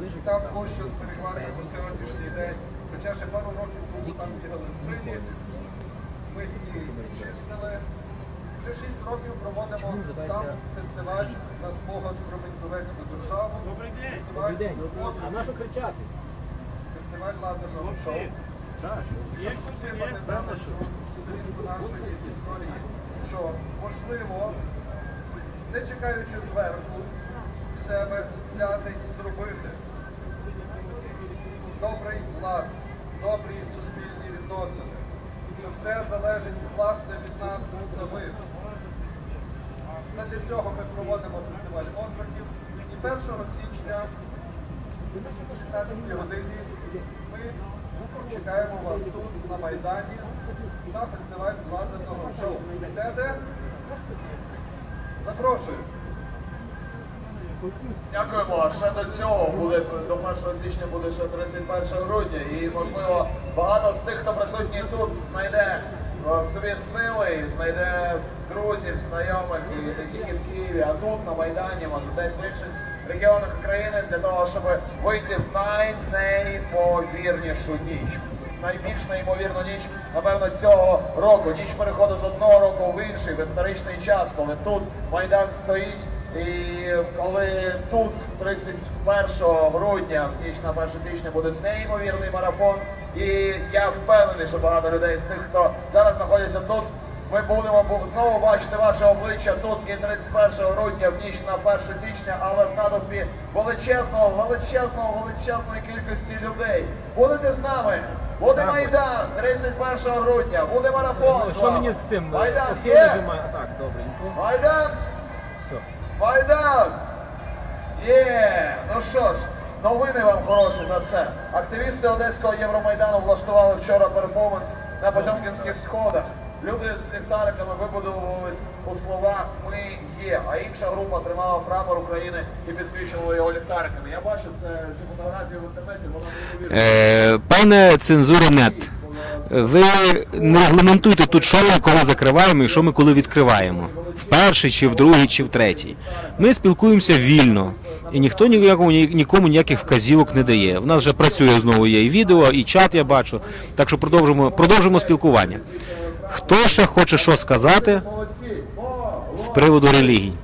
там площа збереглася по сьогоднішній день. Хоча ще пару років тому там бігали свині, ми її чистили. Вже 6 років проводимо там фестиваль на спогад про Віньковецьку державу. Фестиваль лазерного шоу. Щоб підтримати нашу сторінку нашої історії, що можливо, не чекаючи зверху, в себе взяти і зробити добрий лад, добрі суспільні відносини, що все залежить власне від нас самих. Задля цього ми проводимо фестиваль отроків і 1 січня о 16 годині ми чекаємо вас тут, на Майдані, на фестиваль лазерного шоу. Йдете? Запрошую. Дякуємо. Ще до цього буде, до 1 січня буде ще 31 грудня. І, можливо, багато з тих, хто присутній тут, знайде в собі сили, знайде друзів, знайомих, і не тільки в Києві, а тут, на Майдані, може десь в інших регіонах України, для того, щоб вийти в найнеймовірнішу ніч. Найбільш неймовірну ніч, напевно, цього року. Ніч переходу з одного року в інший, в історичний час, коли тут Майдан стоїть. І коли тут 31 грудня, в ніч на 1 січня, буде неймовірний марафон. І я впевнений, що багато людей з тих, хто зараз знаходяться тут, ми будемо знову бачити ваше обличчя тут і 31 грудня в ніч на 1 січня, але в натовпі величезної кількості людей. Будете з нами? Буде Майдан 31 грудня, буде марафон з вами. Що мені з цим? Майдан є? Так, добренько. Майдан! Все. Майдан! Є! Ну що ж, новини вам хороші за це. Активісти Одеського Євромайдану влаштували вчора перформанс на Потьомкінських сходах. Люди з ліхтариками вибудовувались у словах «Ми є», а інша група тримала прапор України і підсвічувала його ліхтариками. Я бачив цю фотографію в інтернеті, вона неймовірна. Пане цензура.нет, ви не регламентуйте тут, що ми коли закриваємо і що ми коли відкриваємо. В перший, чи в другий, чи в третій. Ми спілкуємося вільно. І ніхто нікому ніяких вказівок не дає. В нас вже працює знову є і відео, і чат я бачу. Так що продовжимо спілкування. Хто ще хоче що сказати з приводу релігій?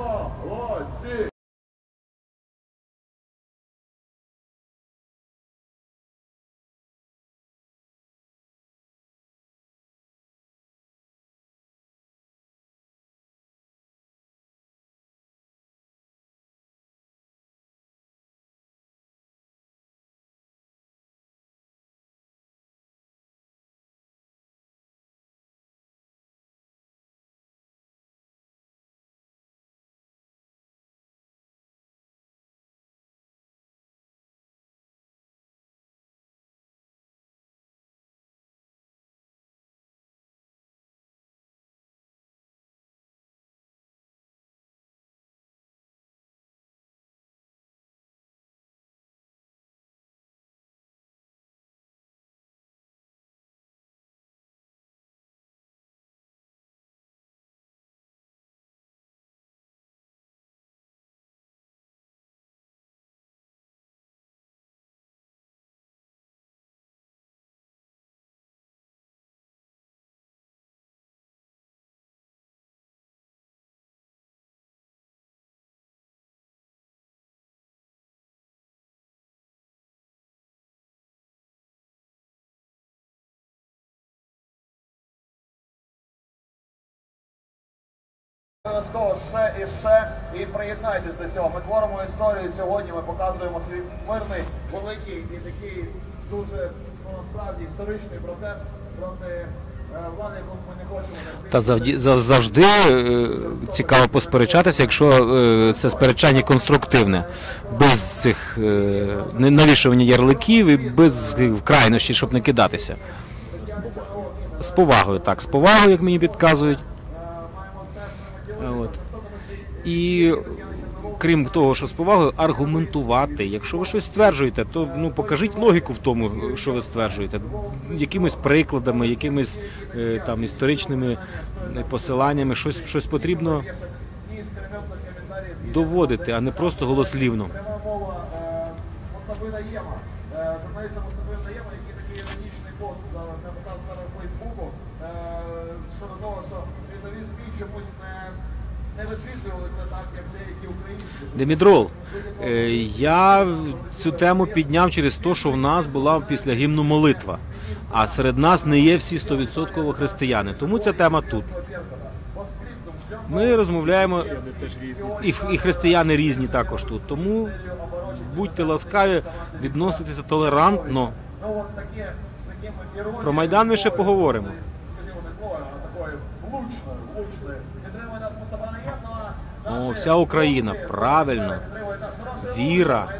Обов'язково ще і приєднайтесь до цього. Ми творимо історію сьогодні, ми показуємо свій мирний, великий і такий дуже, насправді, історичний протест проти влади, яку ми не хочемо. Та завжди цікаво посперечатися, якщо це сперечання конструктивне, без цих навішування ярликів і без крайнощів, щоб не кидатися. З повагою, так, з повагою, як мені підказують. От. І крім того, що з повагою, аргументувати. Якщо ви щось стверджуєте, то покажіть логіку в тому, що ви стверджуєте. Якимись прикладами, якимись там історичними посиланнями, щось потрібно доводити, а не просто голослівно. Мустафи Наєма, журналіста Мустафи Наєма, який такий іронічний пост написав саме в Фейсбуку щодо того, що світові ЗМІ чомусь не висвітлювали це так, як деякі українські. Димідрол, я цю тему підняв через те, що в нас була після гімну молитва, а серед нас не є всі 100% християни, тому ця тема тут. Ми розмовляємо, і християни різні також тут, тому будьте ласкаві, відноситися толерантно. Про Майдан ми ще поговоримо. О, вся Україна, правильно. Віра.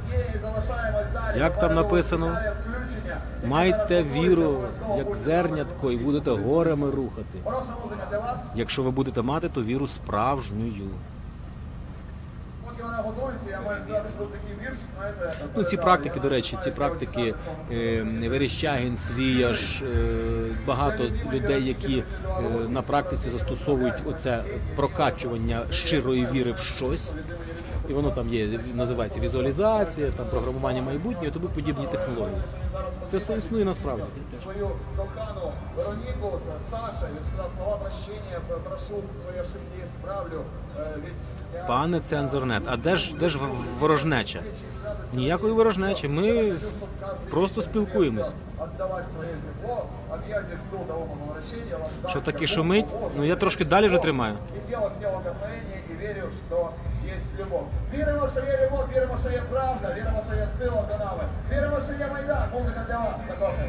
Як там написано? Майте віру, як зернятко, і будете горами рухати. Якщо ви будете мати, то віру справжнюю. Поки вона готується, я маю сказати, що тут такий вірш, знаєте... Ну, ці практики, до речі, ці практики Верещагін, Свіяш, багато людей, які на практиці застосовують оце прокачування щирої віри в щось. І воно там є, називається візуалізація, там програмування майбутнього, і тому подібні технології. Це все існує насправді. Свою кохану Вероніку, це Саша, він сказав слова прощення, прошу свої ошибки, справлю від... Пане цензорнет, а де ж ворожнеча? Ніякої ворожнечі, ми просто спілкуємось. Що таке шумить? Ну я трошки далі вже тримаю. Віримо, що є любов, віримо, що є правда, віримо, що є сила за нами. Віримо, що є Майдан. Музика для вас. Закохай.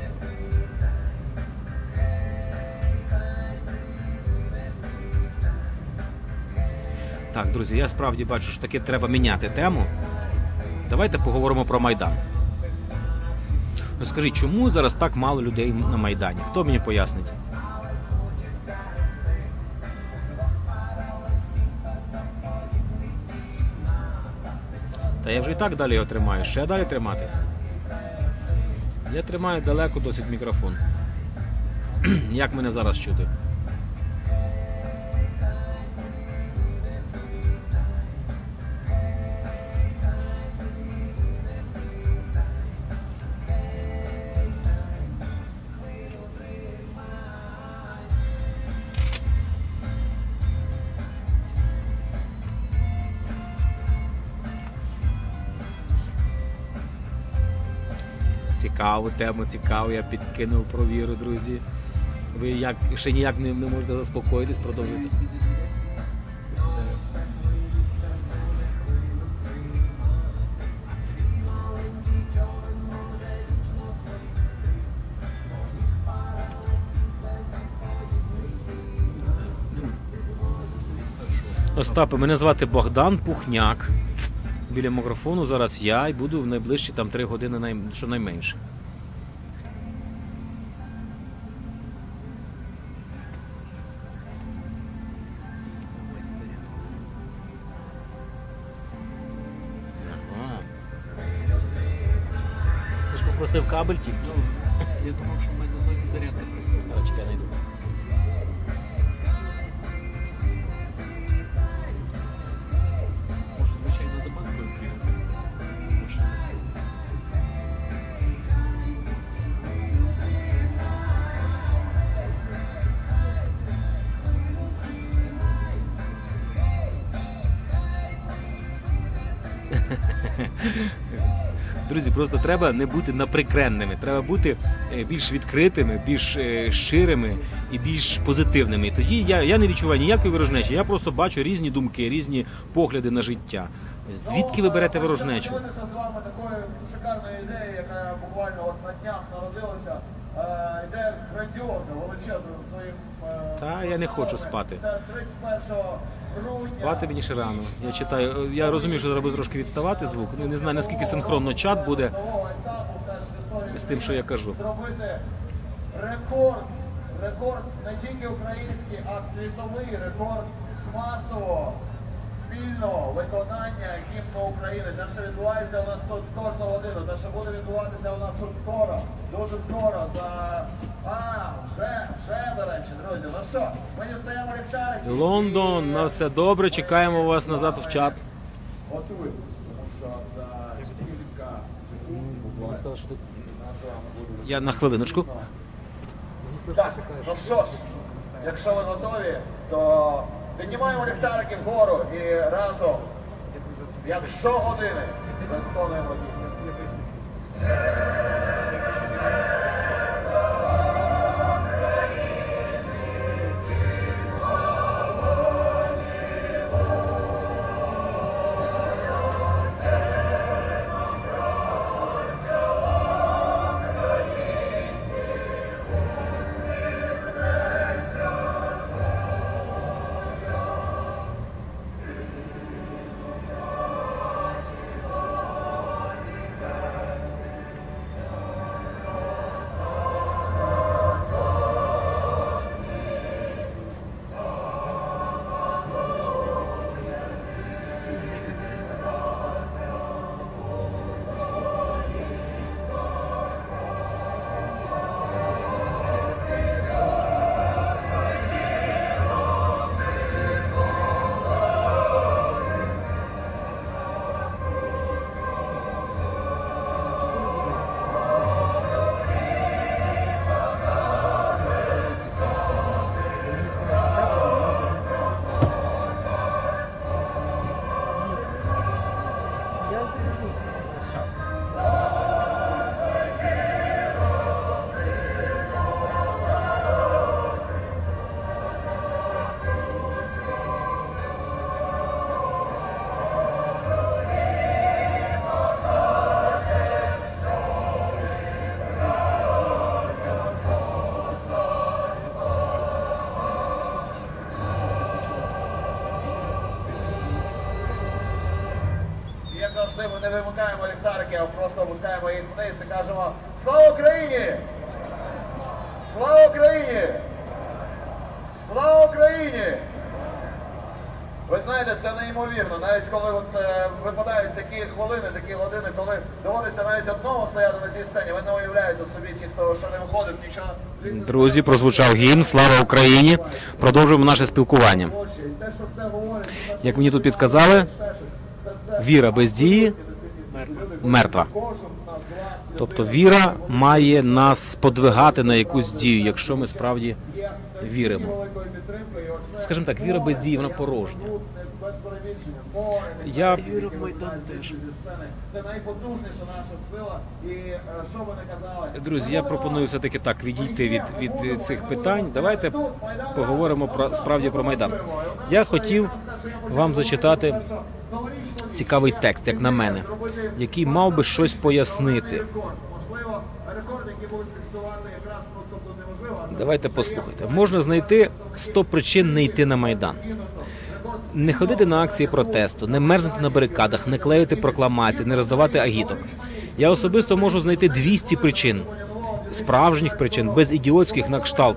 Так, друзі, я справді бачу, що таки треба міняти тему. Давайте поговоримо про Майдан. Ну, скажіть, чому зараз так мало людей на Майдані? Хто мені пояснить? Та я вже і так далі його тримаю. Ще далі тримати? Я тримаю далеко досить мікрофон. Як мене зараз чути? Цікаву тему, цікаву, я підкинув про віру, друзі. Ви ще ніяк не можете заспокоїтись, продовжуйте. Остапе, мене звати Богдан Пухняк. Біля мікрофону зараз я і буду в найближчі 3 години, щонайменше. Ага. Ти ж попросив кабель тільки? Я думав, що ми назвати зарядка просили. Зараз чекай, найду. Може, звичайно, за банкою збігати. Друзі, просто треба не бути наприкренними, треба бути більш відкритими, більш щирими і більш позитивними. І тоді я не відчуваю ніякої ворожнечі, я просто бачу різні думки, різні погляди на життя. Звідки ви берете ворожнечу? Я поділитися з вами такою шикарною ідеєю, яка буквально от на днях народилася. Ідея грандіозна, величезна за своїм... Та я не хочу спати. Це 31 грудня. Спати мені ще рано. Я читаю, я розумію, що треба трошки відставати звук. Ну, не знаю, наскільки синхронно чат буде з тим, що я кажу. Зробити рекорд не тільки український, а світовий рекорд з масового спільного виконання гімну України. Те, що відбувається у нас тут кожну годину, те, що буде відбуватися у нас тут скоро, дуже скоро, вже, до речі, друзі. Ну що, ми дістаємо ліхтарики. Лондон, на все добре, чекаємо вас назад в чат. Готуємось, тому що за кілька Я на хвилиночку. Так, ну що ж, якщо ви готові, то піднімаємо ліхтарики вгору і разом, як щогодини, виконуємо гімн. Як завжди, ми не вимикаємо ліхтарики, а просто опускаємо їх вниз і кажемо «Слава Україні! Слава Україні! Слава Україні!» Ви знаєте, це неймовірно, навіть коли випадають такі хвилини, такі години, коли доводиться навіть одному стояти на цій сцені, ви не уявляєте собі, ті, хто ще не виходив, нічого... Друзі, прозвучав гімн «Слава Україні!». Продовжуємо наше спілкування. Як мені тут підказали, віра без дії мертва. Тобто віра має нас сподвигати на якусь дію, якщо ми справді віримо. Скажімо так, віра без дії, вона порожня. Я Віра в Майдан теж. Це найпотужніша наша сила. І що ви не казали? Друзі, я пропоную все-таки так відійти від цих питань. Давайте поговоримо справді про Майдан. Я хотів вам зачитати цікавий текст, як на мене, який мав би щось пояснити. Можливо, рекорди, які будуть фіксувати якраз, тобто неможливо. Давайте послухайте. Можна знайти 100 причин не йти на Майдан. Не ходити на акції протесту, не мерзнути на барикадах, не клеїти прокламації, не роздавати агіток. Я особисто можу знайти 200 причин. Справжніх причин, без ідіотських на кшталт.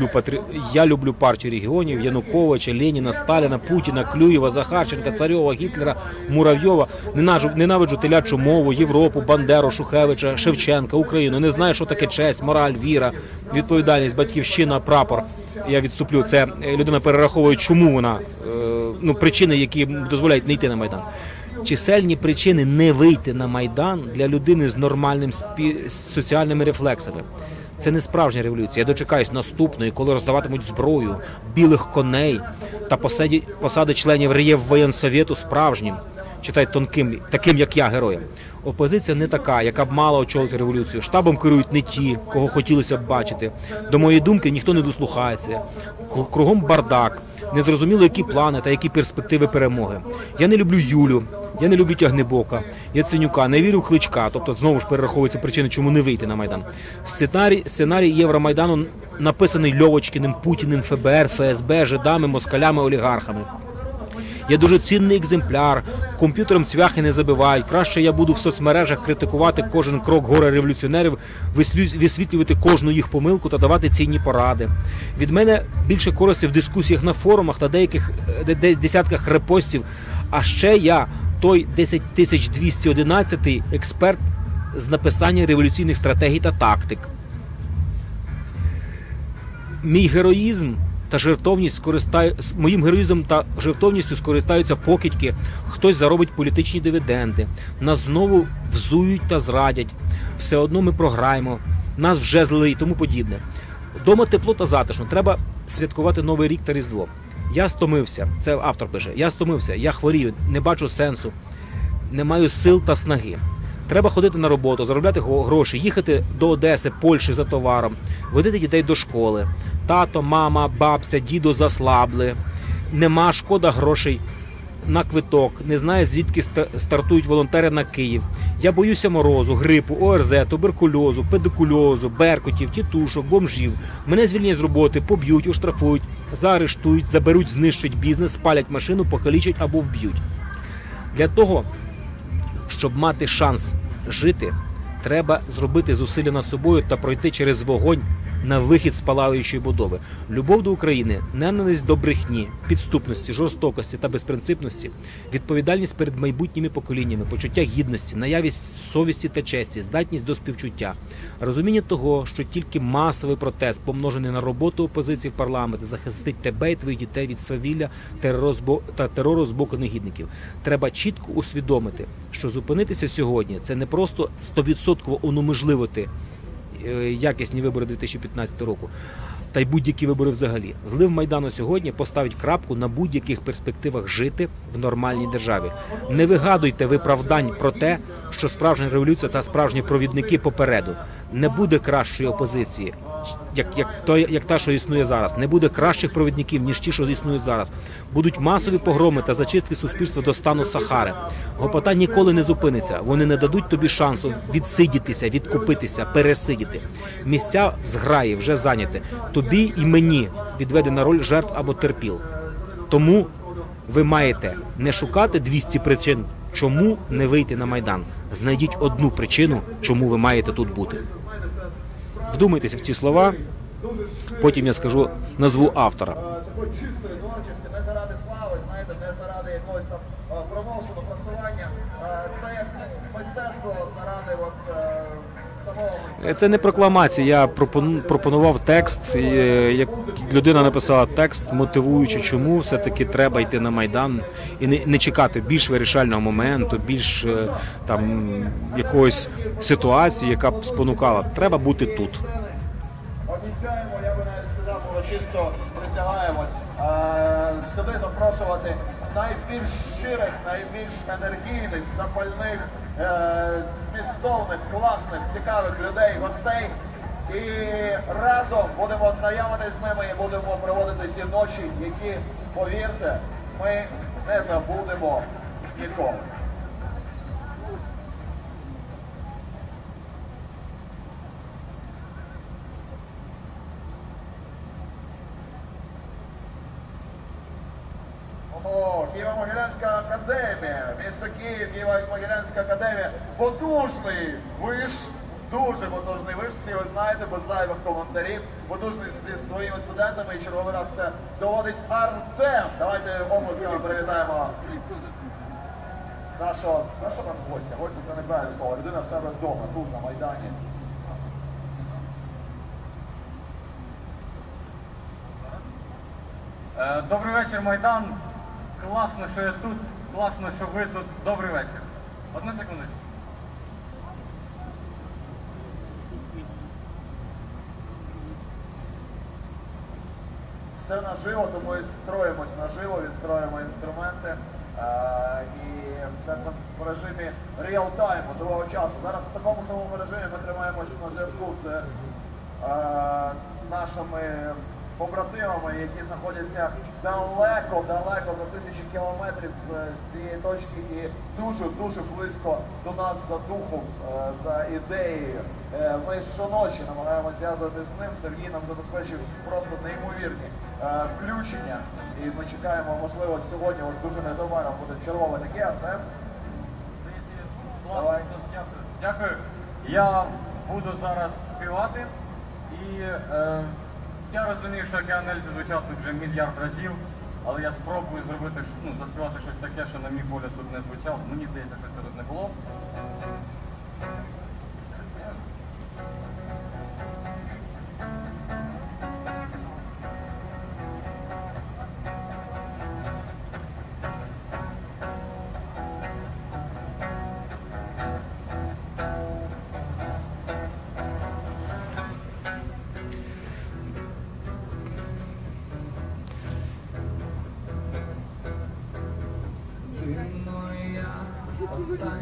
Я люблю партію регіонів, Януковича, Леніна, Сталіна, Путіна, Клюєва, Захарченка, Царьова, Гітлера, Муравйова. Ненавиджу телячу мову, Європу, Бандеру, Шухевича, Шевченка, Україну. Не знаю, що таке честь, мораль, віра, відповідальність, батьківщина, прапор. Я відступлю. Це людина перераховує, чому вона, причини, які дозволяють не йти на Майдан. Чисельні причини не вийти на Майдан для людини з нормальним соціальними рефлексами. Це не справжня революція. Я дочекаюсь наступної, коли роздаватимуть зброю, білих коней та посади членів Реввоєнсовєту справжнім, читай тонким, таким як я, героям. Опозиція не така, яка б мала очолити революцію. Штабом керують не ті, кого хотілося б бачити. До моєї думки, ніхто не дослухається. Кругом бардак, незрозуміло, які плани та які перспективи перемоги. Я не люблю Юлю, я не люблю Тягнебока, Яценюка, не вірю в Кличка, тобто знову ж перераховуються причини, чому не вийти на Майдан. Сценарій Євромайдану написаний Льовочкіним, Путіним, ФБР, ФСБ, жидами, москалями, олігархами. Я дуже цінний екземпляр, комп'ютером цвяхи не забивають, краще я буду в соцмережах критикувати кожен крок горе-революціонерів, висвітлювати кожну їх помилку та давати цінні поради. Від мене більше користі в дискусіях на форумах та деяких десятках репостів, а ще я той 10211 експерт з написання революційних стратегій та тактик. Моїм героїзмом та жертовністю скористаються покидьки, хтось заробить політичні дивіденди, нас знову взують та зрадять. все одно ми програємо, нас вже злили і тому подібне. Дома тепло та затишно, треба святкувати Новий рік та Різдво. Я стомився, це автор пише, я стомився, я хворію, не бачу сенсу, не маю сил та снаги. Треба ходити на роботу, заробляти гроші, їхати до Одеси, Польщі за товаром, водити дітей до школи. Тато, мама, бабця, дідо заслабли. Нема, шкода грошей на квиток. Не знаю, звідки стартують волонтери на Київ. Я боюся морозу, грипу, ОРЗ, туберкульозу, педикульозу, беркутів, тітушок, бомжів. Мене звільнять з роботи, поб'ють, оштрафують, заарештують, заберуть, знищать бізнес, спалять машину, покалічать або вб'ють. Для того, щоб мати шанс жити, треба зробити зусилля над собою та пройти через вогонь на вихід з палаючої будови. Любов до України, ненависть до брехні, підступності, жорстокості та безпринципності, відповідальність перед майбутніми поколіннями, почуття гідності, наявність совісті та честі, здатність до співчуття, розуміння того, що тільки масовий протест, помножений на роботу опозиції в парламенті, захистить тебе і твоїх дітей від свавілля та терору з боку негідників. Треба чітко усвідомити, що зупинитися сьогодні – це не просто 100% унеможливити якісні вибори 2015 року, та й будь-які вибори взагалі. Злив Майдану сьогодні поставить крапку на будь-яких перспективах жити в нормальній державі. Не вигадуйте виправдань про те, що справжня революція та справжні провідники попереду. Не буде кращої опозиції, як та, що існує зараз. Не буде кращих провідників, ніж ті, що існують зараз. Будуть масові погроми та зачистки суспільства до стану Сахари. Гопота ніколи не зупиниться. Вони не дадуть тобі шансу відсидітися, відкупитися, пересидіти. Місця в зграї вже зайняті. Тобі і мені відведена роль жертв або терпіл. Тому ви маєте не шукати 200 причин, чому не вийти на Майдан. Знайдіть одну причину, чому ви маєте тут бути. Вдумайтеся в ці слова, потім я скажу назву автора. Такої чистої творчості, не заради слави, знаєте, не заради якогось там промоушену, просування. Це як мистецтво заради самого мистецтва. Це не прокламація, я пропонував текст, як людина написала текст, мотивуючи, чому все-таки треба йти на Майдан і не чекати більш вирішального моменту, більш там якоїсь ситуації, яка б спонукала. Треба бути тут. Обіцяємо, я би навіть сказав, урочисто присягаємось сюди запрошувати найбільш щирих, найбільш енергійних, запальних, змістовних, класних, цікавих людей, гостей. І разом будемо знайомитись з ними і будемо проводити ці ночі, які, повірте, ми не забудемо ніколи. Києво-Могилянська академія, місто Київ, Києво-Могилянська академія, потужний виш, дуже потужний виш, всі ви знаєте, без зайвих коментарів, потужний зі своїми студентами, і черговий раз це доводить Артем. Давайте оплесками привітаємо нашого гостя. Гостя – це неправильне слово, людина в себе вдома, тут, на Майдані. Добрий вечір, Майдан. Класно, що я тут, класно, що ви тут. Добрий вечір. Одну секундочку. Все наживо, тому і строїмось наживо, відстроїмо інструменти. І все це в режимі реал-тайму, живого часу. Зараз в такому самому режимі ми тримаємося на зв'язку з нашими побратимами, які знаходяться далеко за тисячі кілометрів з цієї точки і дуже близько до нас за духом, за ідеєю. Ми щоночі намагаємося зв'язувати з ним. Сергій нам забезпечив просто неймовірні включення. І ми чекаємо, можливо, сьогодні, дуже незабаром буде чергове таке, Артем. Дякую. Я буду зараз співати і я розумію, що океан Ельзи звучав тут вже мільярд разів, але я спробую зробити, заспівати щось таке, що на мій погляд тут не звучало. Мені здається, що це тут не було.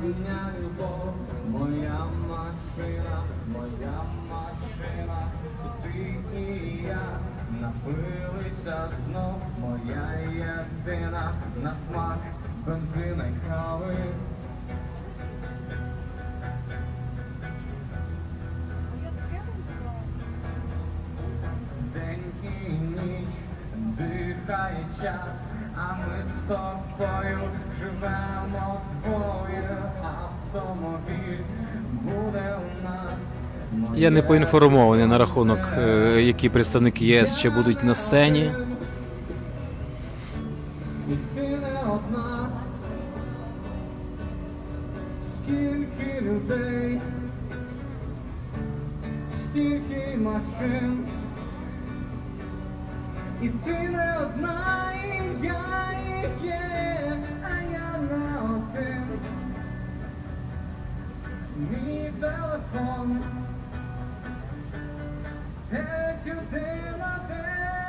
остання любов, моя машина, ти і я напилися знов, моя єдина на смак бензина й кави. День і ніч дихає час, а ми з тобою живемо двоє, автомобіль буде у нас. Я не поінформований на рахунок, які представники ЄС ще будуть на сцені. І ти не одна, скільки людей, стільки машин. І ти не одна, і я їх є, а я не один. Мій телефон, 911.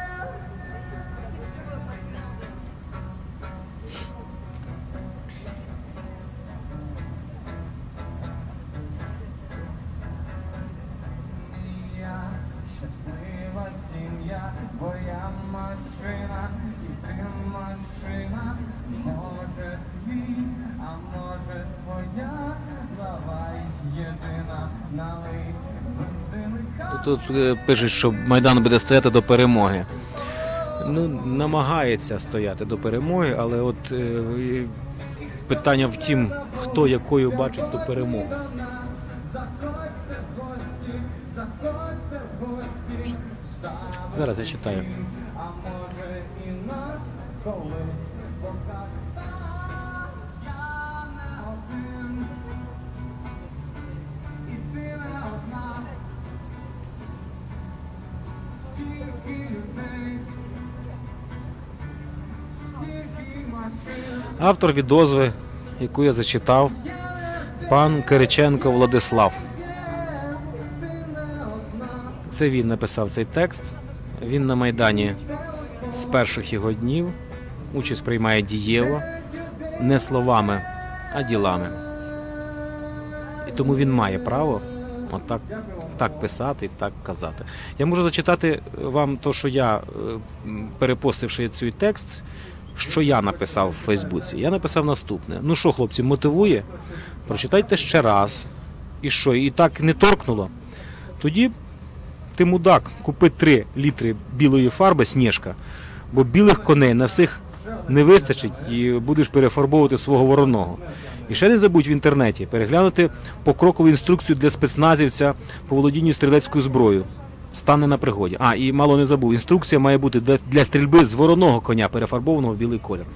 Я щаслива сім'я, твоя машина, і ти машина, може твій, а може твоя, давай єдина, налий бензиника. Тут пишуть, що Майдан буде стояти до перемоги. Ну, намагається стояти до перемоги, але от питання в тім, хто якою бачить ту перемогу. Заходьте в гості, заходьте в гості, Зараз я читаю. а може і нас колись покаже. Я не один, і ти не одна, стільки людей, стільки машин. Автор відозви, яку я зачитав, пан Кириченко Владислав. Це він написав цей текст. Він на Майдані з перших його днів. Участь приймає дієво, не словами, а ділами. І тому він має право отак так писати і так казати. Я можу зачитати вам те, що я, перепостивши цей текст, що я написав в Фейсбуці. Я написав наступне. Ну що, хлопці, мотивує? Прочитайте ще раз. І що, і так не торкнуло? Тоді ти, мудак, купи 3 літри білої фарби «Снежка», бо білих коней на всіх не вистачить і будеш перефарбовувати свого вороного. І ще не забудь в інтернеті переглянути покрокову інструкцію для спецназівця по володінню стрілецькою зброєю. Стане на пригоді. А, і мало не забув, інструкція має бути для стрільби з вороного коня, перефарбованого в білий колір.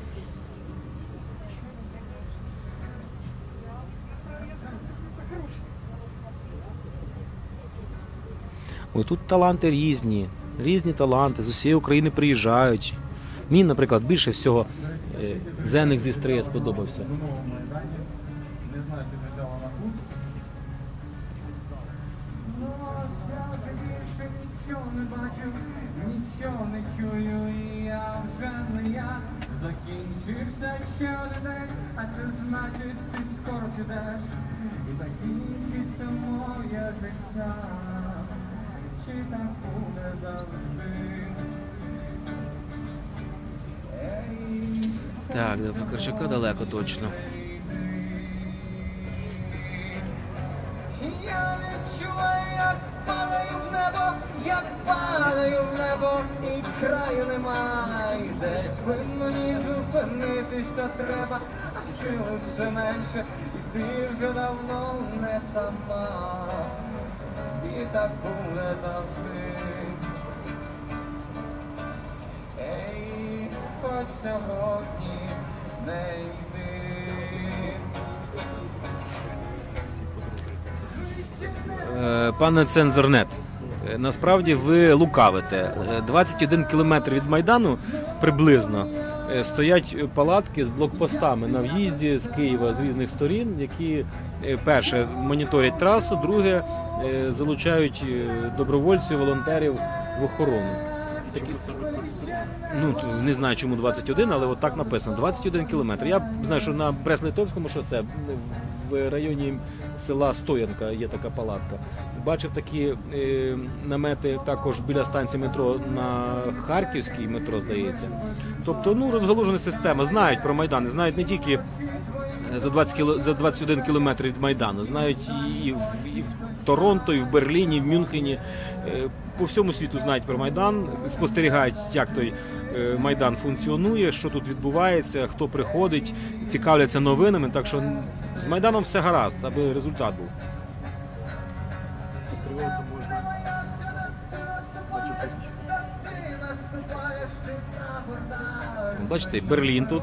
Ой, тут таланти різні таланти, з усієї України приїжджають. Мені, наприклад, більше всього Зеник зі Стрия сподобався. Не знаю, чи це взяла на кут. Ну, я вже більше нічого не бачу, нічого не чую, і я вже не я. Закінчився ще один день, а це значить, ти скоро підеш. Закінчиться моє життя, чи так буде завжди? Ей, Так, до Покарчука далеко точно. я відчуваю, як падаю в небо, як падаю в небо, і краю немає. Десь би мені зупинитися треба, а сил все менше, і ти вже давно не сама. І так буде завжди. Ей, хоч сьогодні не йди. Пане Цензорнет, насправді ви лукавите. 21 кілометр від Майдану приблизно стоять палатки з блокпостами на в'їзді з Києва з різних сторін, які, перше, моніторять трасу, друге, залучають добровольців, волонтерів в охорону. таки. Чому саме 22? Ну, не знаю, чому 21, але от так написано. 21 кілометр. Я знаю, що на Брест-Литовському шосе в районі села Стоянка є така палатка. Бачив такі намети також біля станції метро на Харківській метро, здається. Тобто, ну, розгалужена система. Знають про Майдан, знають не тільки за 21 кілометр від Майдану, знають і в Торонто, і в Берліні, і в Мюнхені. По всьому світу знають про Майдан, спостерігають, як той Майдан функціонує, що тут відбувається, хто приходить, цікавляться новинами. Так що з Майданом все гаразд, аби результат був. Тривати можна. Бачите, Берлін тут.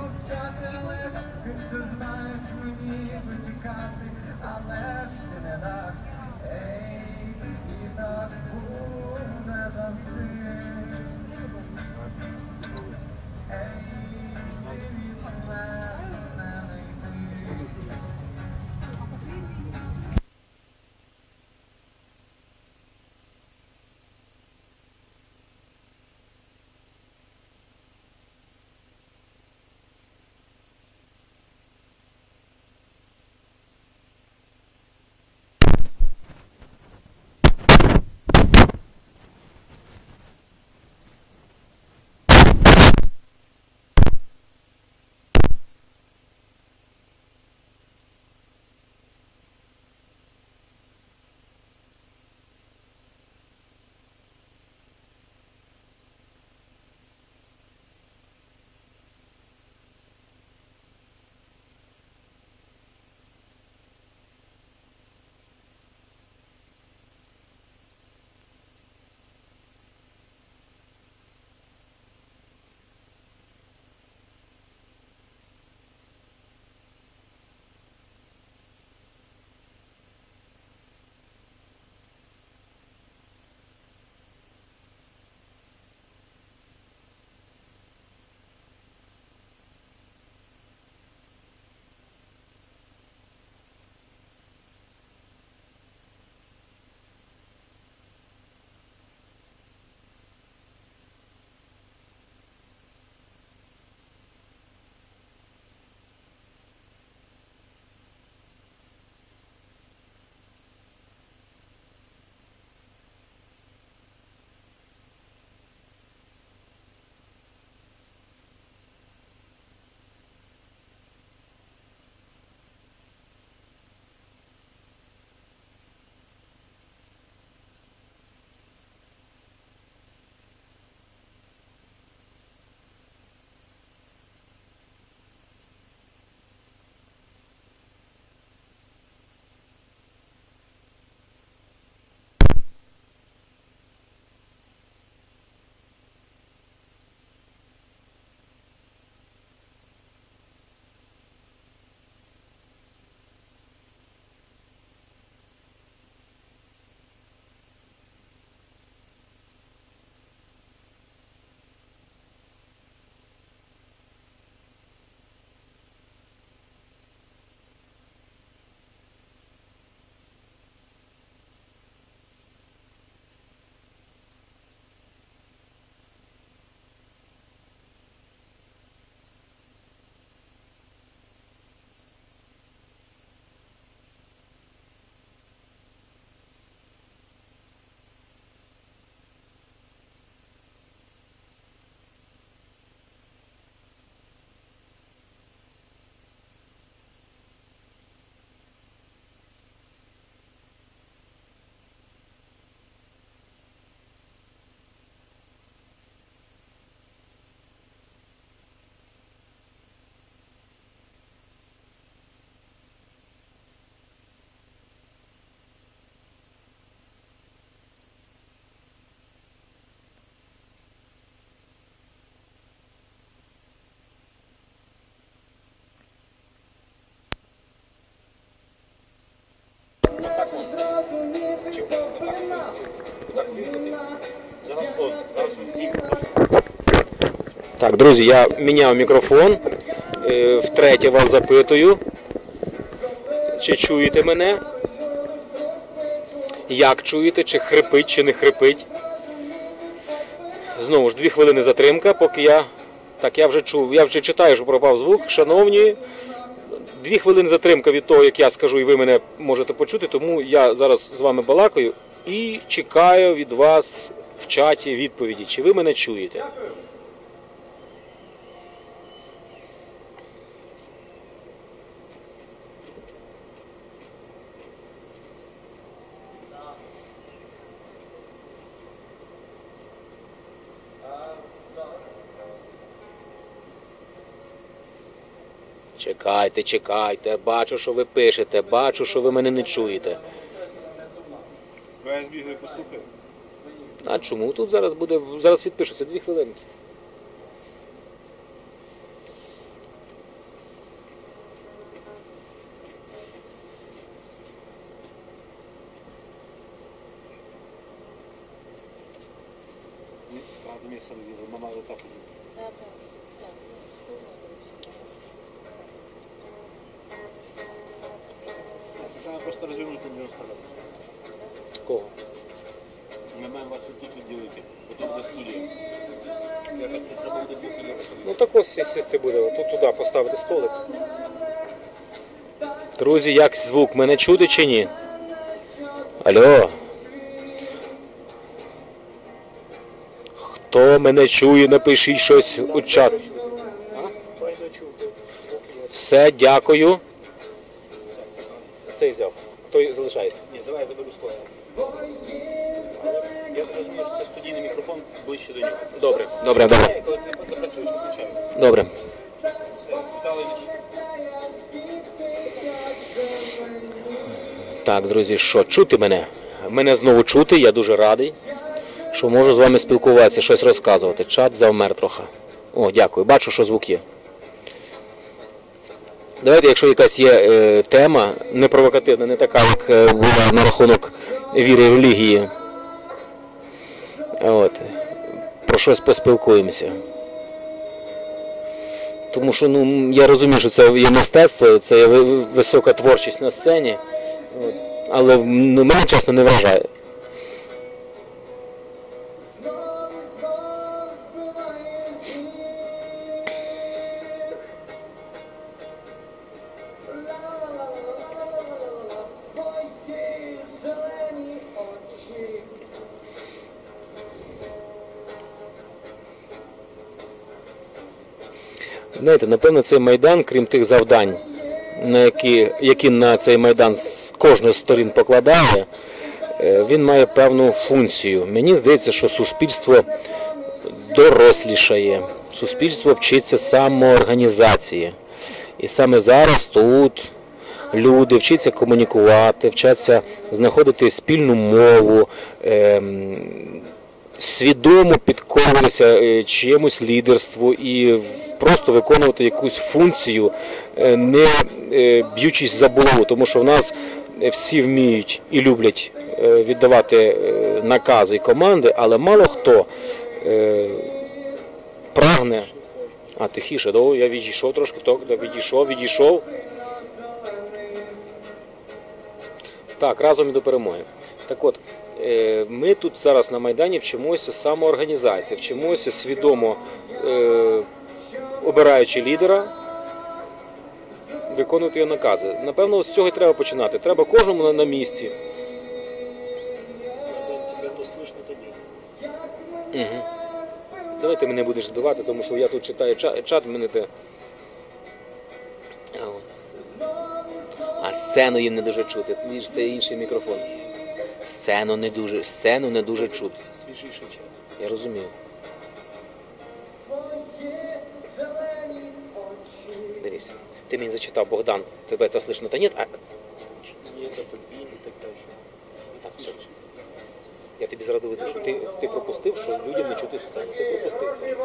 Так, друзі, я міняв мікрофон. Втретє вас запитую, чи чуєте мене? Як чуєте? Чи хрипить, чи не хрипить? Знову ж 2 хвилини затримка, поки я... Так, я вже читаю, що пропав звук. Шановні, 2 хвилини затримка від того, як я скажу, і ви мене можете почути, тому я зараз з вами балакаю і чекаю від вас в чаті відповіді, чи ви мене чуєте. Чекайте, бачу, що ви пишете, бачу, що ви мене не чуєте. Я збігаю, послухаю. А чому? Тут зараз відпишуться 2 хвилинки. Правда, місце не мама так. Треба просто розвернути на нього сторону. Кого? Ми маємо вас тут відділити. Отут до студії. Я так не треба буде бігти. Ну так ось сісти буде, тут туди поставити столик. Друзі, як звук? Мене чути чи ні? Алло? Хто мене чує, напишіть щось у чат. Все, дякую. Цей взяв. Той залишається. Ні, давай я заберу скоро. Я розумію, що це студійний мікрофон ближче до нього. Добре. Коли ти працюєш, включаю. Добре. Все, Віталій. Так, друзі, що, чути мене? Мене знову чути, я дуже радий, що можу з вами спілкуватися, щось розказувати. Чат завмер трохи. О, дякую, бачу, що звук є. Давайте, якщо якась є тема, не провокативна, не така, як була на рахунок віри і релігії, про щось поспілкуємося. Тому що я розумію, що це є мистецтво, це є висока творчість на сцені, але мене, чесно, не вражає. Знаєте, напевно, цей Майдан, крім тих завдань, які на цей Майдан з кожної з сторін покладає, він має певну функцію. Мені здається, що суспільство дорослішає, суспільство вчиться самоорганізації. І саме зараз тут люди вчаться комунікувати, вчаться знаходити спільну мову, свідомо підкорюватися чиємусь лідерству і просто виконувати якусь функцію, не б'ючись за булаву, тому що в нас всі вміють і люблять віддавати накази і команди, але мало хто прагне, тихіше, я відійшов трошки, відійшов. Так, разом і до перемоги. Так от, ми тут зараз на Майдані вчимося самоорганізації, вчимося свідомо, обираючи лідера, виконувати його накази. Напевно, з цього і треба починати. Треба кожному на місці. Тебе то слышно тоді. Угу. Давай ти мене будеш збивати, тому що я тут читаю чат, мене те... А сцену їм не дуже чути. Видиш, це інший мікрофон. Сцену не дуже чути. Свіжіший час. Я розумію. Дивись, ти мені зачитав, Богдан, тебе то слышно, та ні? Є допомін і так далі. Так, все. Я тобі зраду видно, що ти пропустив, що людям не чути сцену. Ти пропустив це.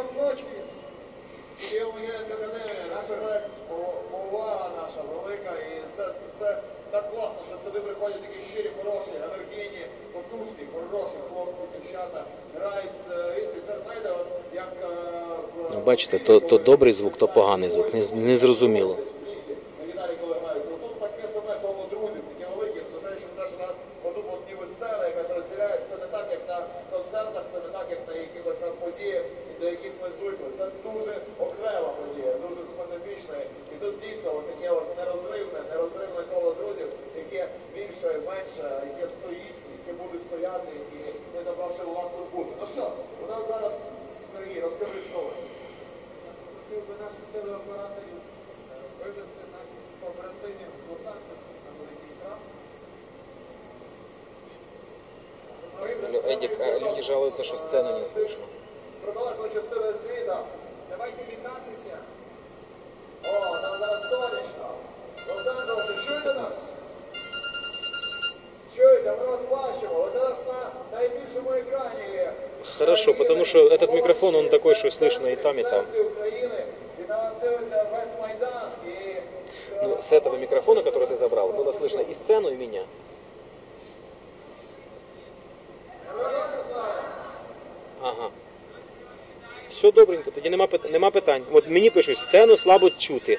Увага наша велика, і це так класно, що сюди приходять такі щирі, хороші, енергійні, потужні, хороші хлопці, дівчата, грають з рицею. Це, знаєте, от як Бачите, то добрий звук, то поганий звук, незрозуміло. в лісі, на гітарі, коли грають. Тут таке саме коло друзів, таке велике, це що теж нас отут от ніби сцена якась розділяє. Це не так, як на концертах, це не так, як на якихось там подіях, до яких ми звикли. Це дуже окрема подія, дуже специфічна. І тут дійсно от таке от нерозривне коло друзів, яке більше, менше, яке стоїть, яке буде стояти, і ми запрошуємо вас тут бути. Ну що, у нас зараз, Сергій, розкажи про вас. Хотів би наших телеоператорів вивести наших побратимів з Луценка на великий екран. Эдик, а люди жалуются, что сцену не слышно. Протилежна частина світа. Давайте вітатися. О, нам зараз сонячно. Лос-Анджелеси, чуєте нас? Чуєте, ми вас бачимо. Ви зараз на найбільшому екрані є. Хорошо, потому что этот микрофон, он такой, что слышно и там, и там. України, і на нас дивиться весь Майдан. І Ну, с этого микрофона, который ты забрал, было слышно и сцену, и меня. Ага. Все добренько, тоді нема питань. От мені пишуть, сцену слабо чути.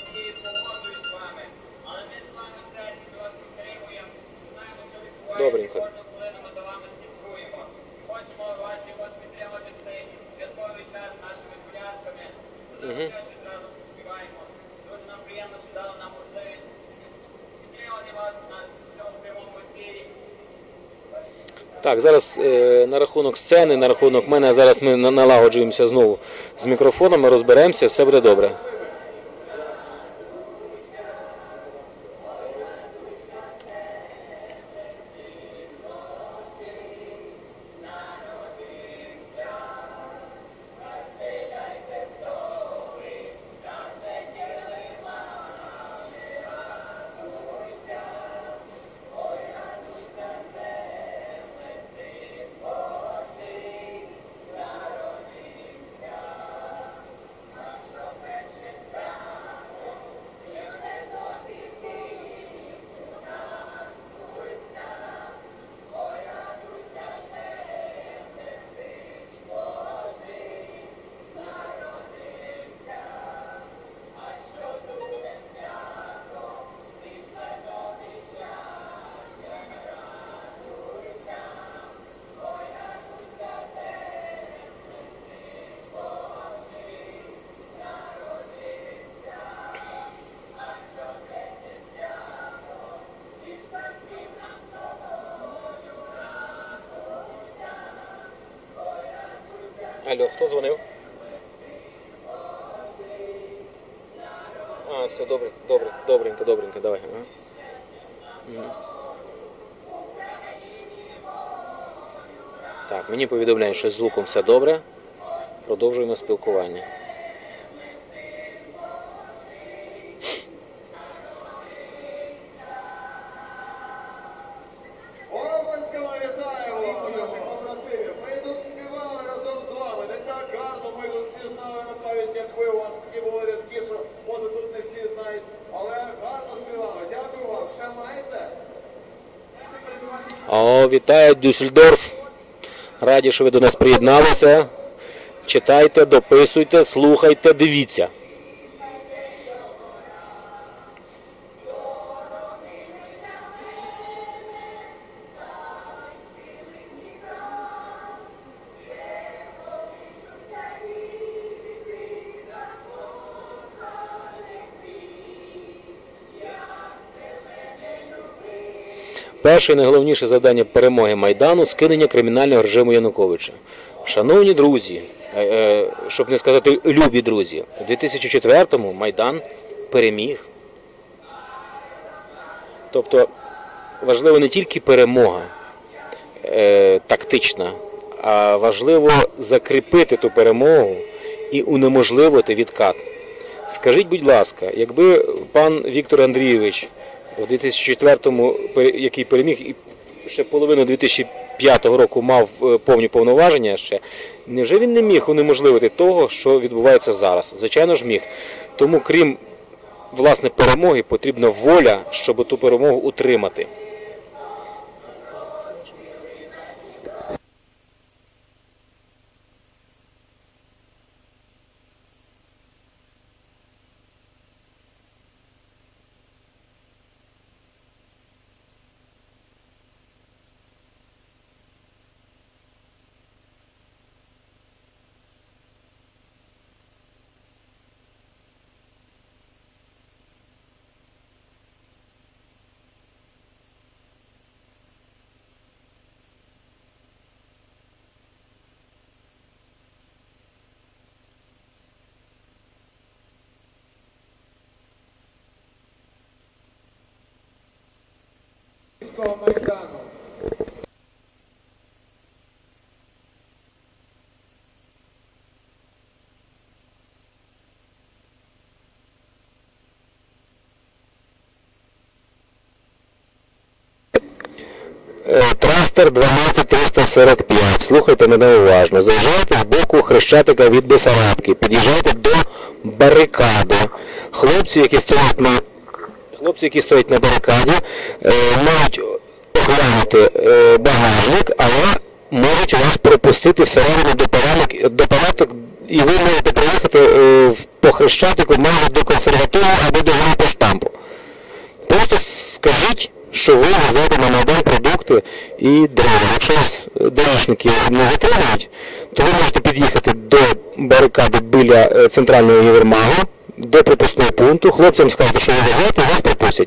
Добренько. Ми за вами слідкуємо. Хочемо вас якось підтримати в цей святковий час нашими колядками. Ще щось разом співаємо. Дуже нам приємно, що дали нам можливість підтримати вас на цьому прямому ефірі. Так, зараз на рахунок сцени, на рахунок мене, зараз ми налагоджуємося знову з мікрофонами, розберемося, все буде добре. Алло, хто дзвонив? А, все, добренько, давай. Ага. Так, мені повідомляють, що з звуком все добре. Продовжуємо спілкування. Обласками вітаємо наших побратимів. Ми тут співали разом з вами. Не так гарно, ми тут всі знали на пам'ять, як ви. У вас такі були рядки, що може тут не всі знають. Але гарно співали. Дякую вам. Ще маєте? О, вітаю Дюссельдорф. Раді, що ви до нас приєдналися. Читайте, дописуйте, слухайте, дивіться. Перше і найголовніше завдання перемоги Майдану – скинення кримінального режиму Януковича. Шановні друзі, щоб не сказати любі друзі, у 2004-му Майдан переміг. Тобто важливо не тільки перемога тактична, а важливо закріпити ту перемогу і унеможливити відкат. Скажіть, будь ласка, якби пан Віктор Андрійович у 2004-му, який переміг, і ще половину 2005 року мав повні повноваження ще, невже він не міг унеможливити того, що відбувається зараз? Звичайно ж міг. Тому, крім, власне, перемоги, потрібна воля, щоб ту перемогу утримати. Київського Майдану. Трастер 12345. Слухайте мене уважно. Заїжджайте з боку Хрещатика від Бесарабки. Під'їжджайте до барикади. Хлопці, які стоять на барикаді, мають оглянути багажник, але можуть вас пропустити всередину до палаток, і ви можете приїхати по Хрещатику майже до консерваторії або до групоштампу. Просто скажіть, що ви везете на Майдан продукти і дрова. Якщо вас даїшники не затримують, то ви можете під'їхати до барикади біля центрального універмагу, до пропускного пункту, хлопцям скажете, що ви везете, і вас пропустять.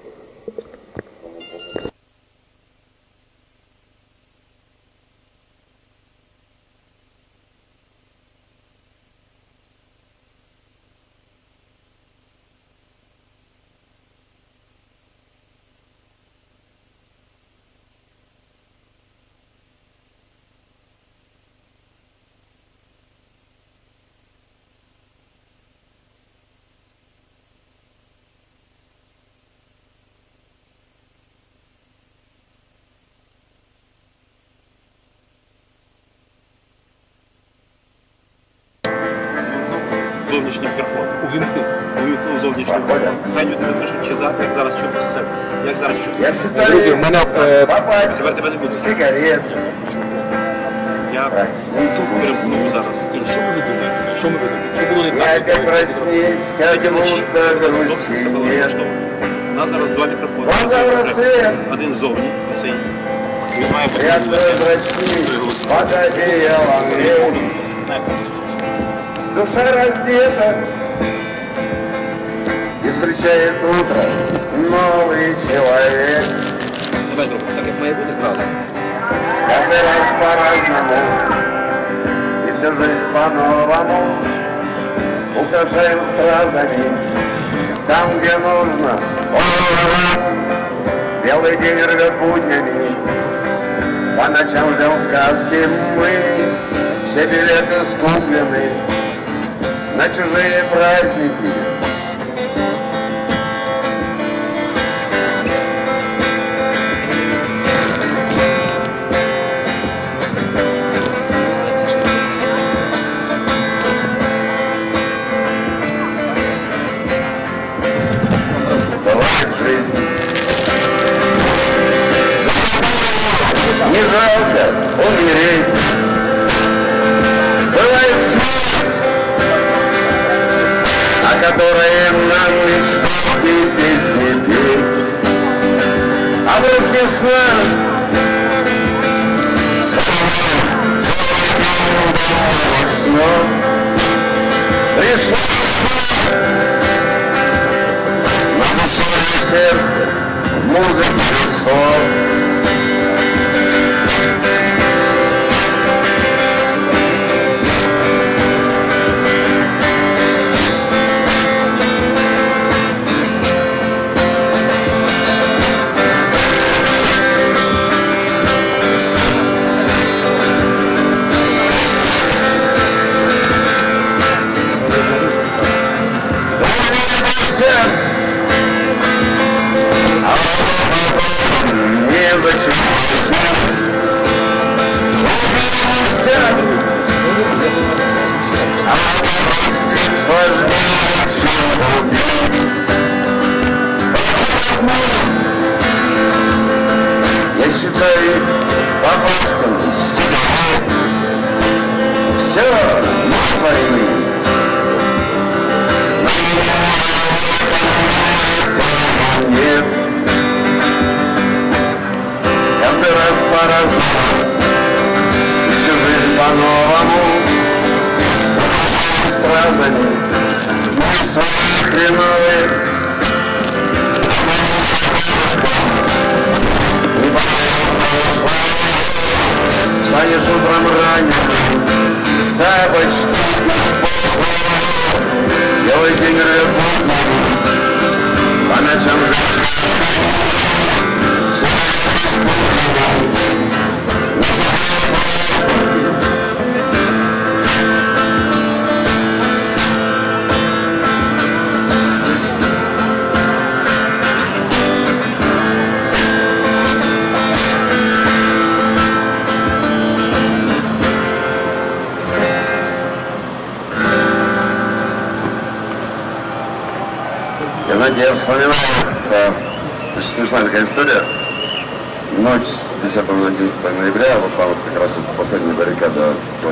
Зовнішній мікрофон. Увімкнув зовнішній мікрофон. Хай люди не пишуть, чи зараз, як зараз чути з себе. Як зараз чути. Друзі, в мене... Тепер тебе не буде. Я тут перемкнув зараз. І що ви думаєте? Що ми будемо? Що було не так? Зовсім все було влаштовано. У нас зараз два мікрофони. Один зовні, оцей. Він має Душа раздета и встречает утро новый человек. Давай, друг, так як має бути зразу. Каждый раз по-разному, и всю жизнь по-новому. Украшаем стразами там, где нужно. Белый день рвет буднями, по ночам ждем сказки мы. Все билеты скуплены на чужие праздники. Бывает жизнь. Не жалко умереть. Бывает смерть, о которой нам мечтать и песни петь. А вдруг весна снов пришла весна, на душе и сердце музыка и слов. Я считаю бабушкам себя. Все на войны. Нет. Каждый раз по-разному, всю жизнь по-новому. Стразами мы свои хреновые. Станешь утром ранним, тапочки, белый день рвет, по ночам же Знаете, я вспоминаю, очень смешная такая история. Ночь с 10 на 11 ноября, вот там вот как раз вот последняя баррикада под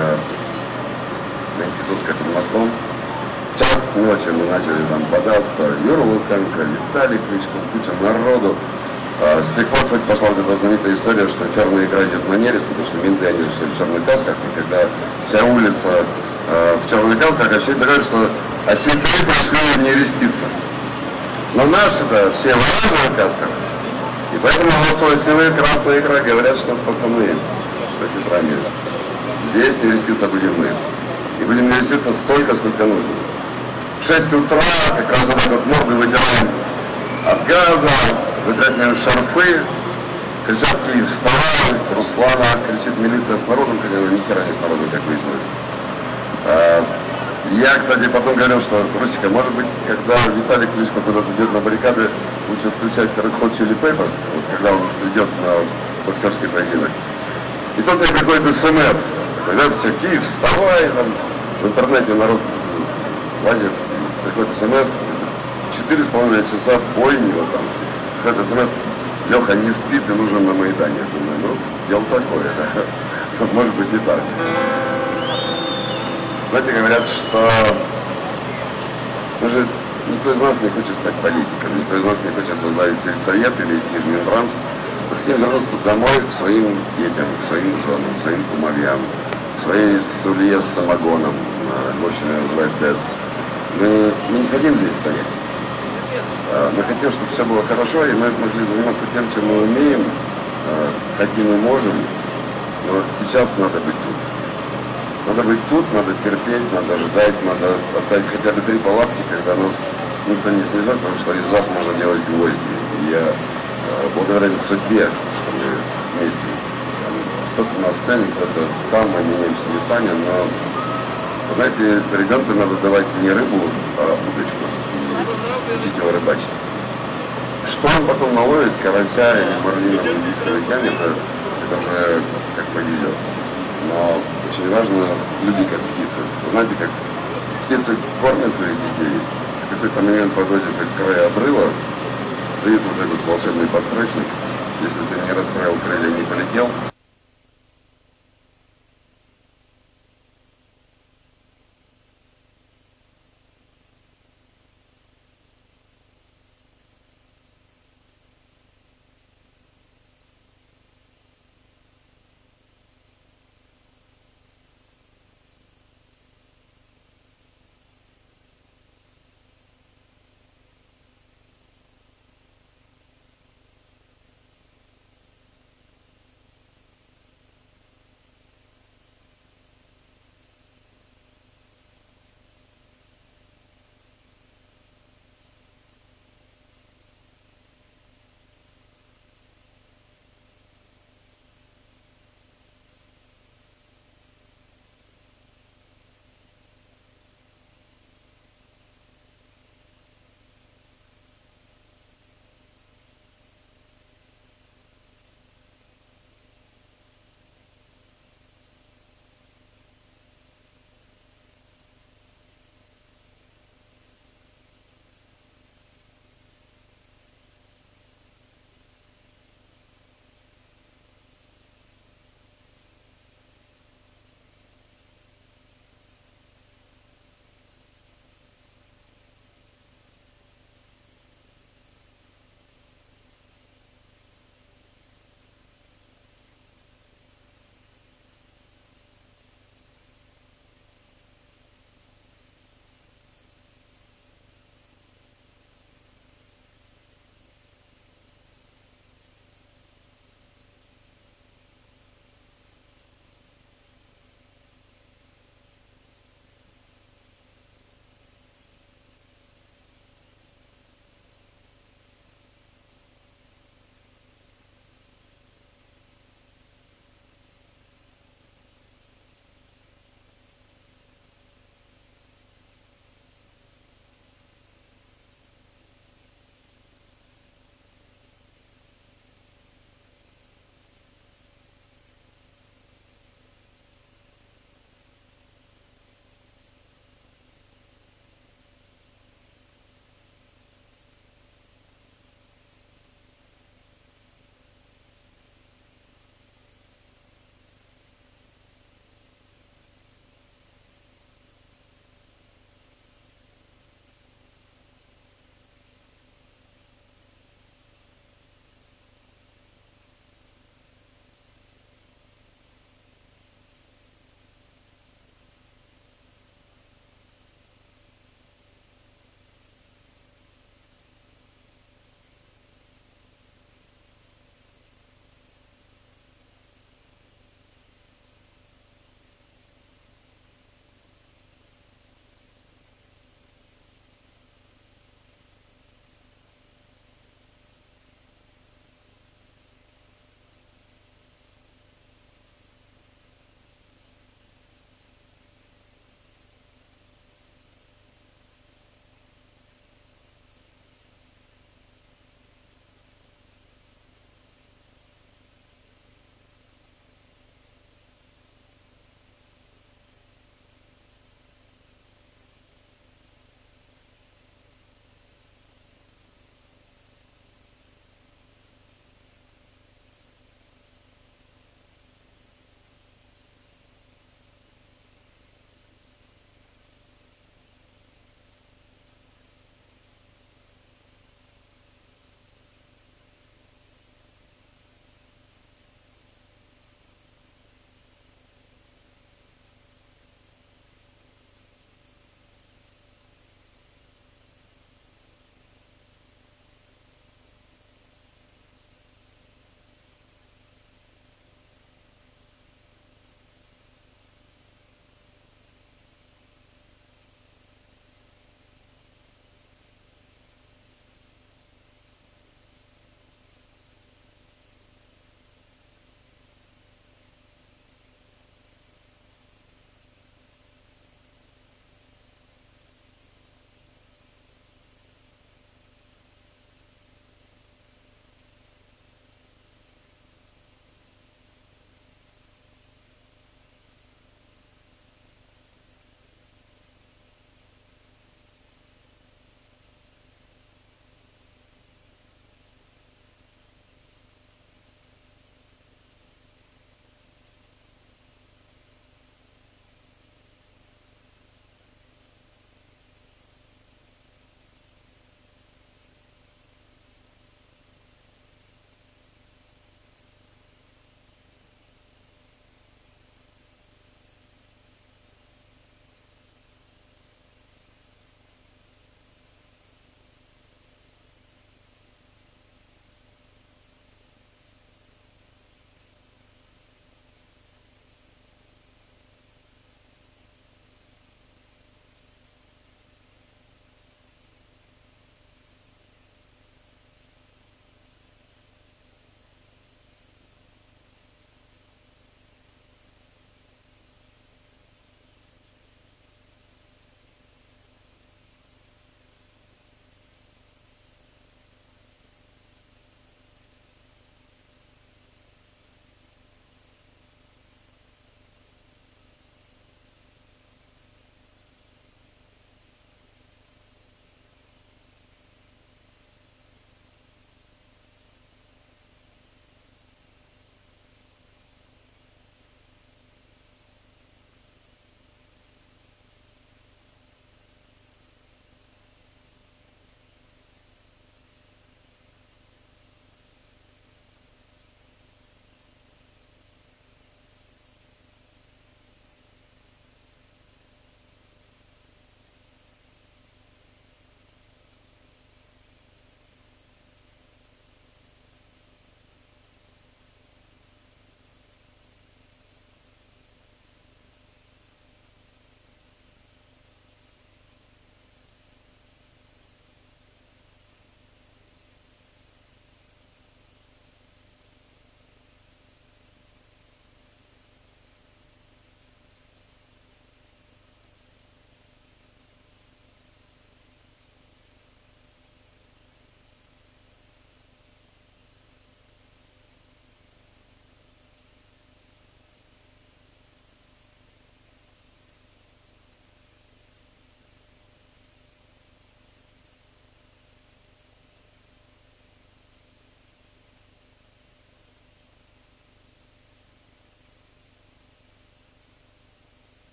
на Институтской под мостом. В час ночи мы начали там бодаться. Юра Луценко, Виталий Кличко, куча народу. С тех пор, кстати, пошла вот эта знаменитая история, что черная игра идет на нерест, потому что менты, они же все в черных касках, и когда вся улица в черных касках, а все говорят, что осетри пришли не реститься. Но наши-то все в оранжевых касках, и поэтому голосовые красная игра говорят, что пацаны, что осетрами, здесь не реститься будем мы. И будем не реститься столько, сколько нужно. В 6 утра как раз вот этот морды выдираем от газа, вытряхиваем шарфы, кричат Киев, вставай, Руслана, кричит милиция с народом, хотя ни хера не с народом, как выяснилось. Я, кстати, потом говорил, что, Русика, может быть, когда Виталий Кличко куда-то идет на баррикады, лучше включать Red Hot Chili Peppers, вот когда он идет на боксерский поединок. И тут мне приходит СМС, когда все, Киев, вставай, там, в интернете народ лазит, приходит СМС, 4,5 часа бойни, вот там, приходит СМС, Леха, не спи, ты нужен на Майдане. Я думаю, ну, дело такое, да, может быть и так. Знаете, говорят, что уже никто из нас не хочет стать политиком, никто из нас не хочет возглавить сельсовет или идти в Минтранс. Мы хотим вернуться домой к своим детям, к своим женам, к своим кумовьям, к своей сулье с самогоном, мужчина называет ДЭС. Мы не хотим здесь стоять. Мы хотим, чтобы все было хорошо, и мы могли заниматься тем, чем мы умеем, хотим и можем, но сейчас надо быть тут. Надо быть тут, надо терпеть, надо ждать, надо поставить хотя бы 3 палатки, когда нас никто не снижает, потому что из вас можно делать гвозди. И я благодарен судьбе, что мы вместе. Кто-то на сцене, кто-то там, мы меняемся местами, но, знаете, ребенку надо давать не рыбу, а удочку и учить его рыбачить. Что он потом наловит, карася или марлина в Индийском океане, это уже как повезет. Но очень важно люди как птицы. Вы знаете, как птицы кормят своих детей, в какой-то момент подходит к краю обрыва, дают вот этот волшебный подстрочник, если ты не расправил крылья, не полетел.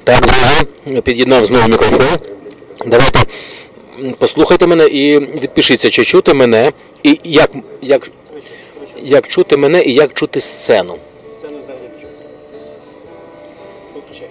Так, друзі, під'єднав знову мікрофон. Давайте послухайте мене і відпишіться, чи чути мене, і як чути мене, і як чути сцену. Сцену взагалі чути. Виключай.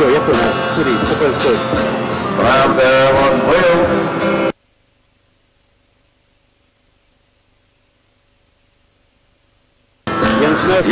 Все, я понял. Смотри, все происходит. Правда, он был. Я начинаю...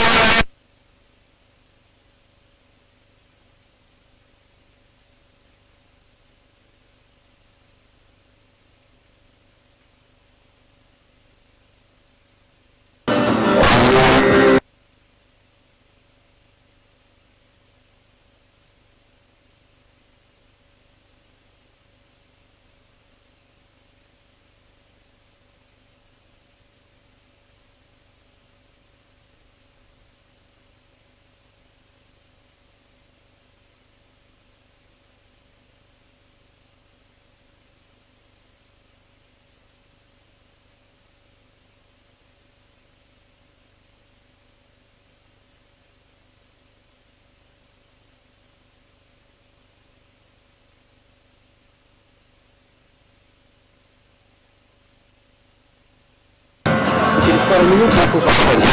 Через пару минут начал подходить.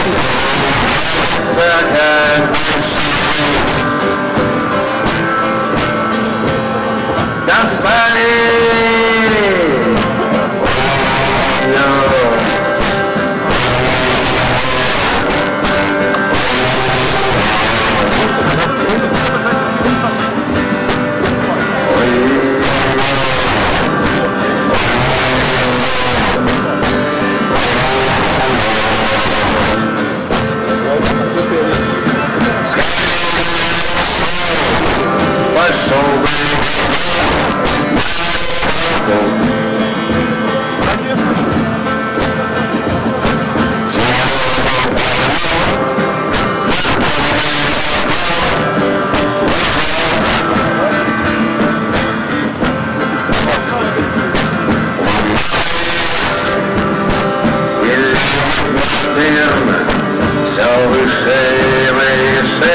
Все выше и выше.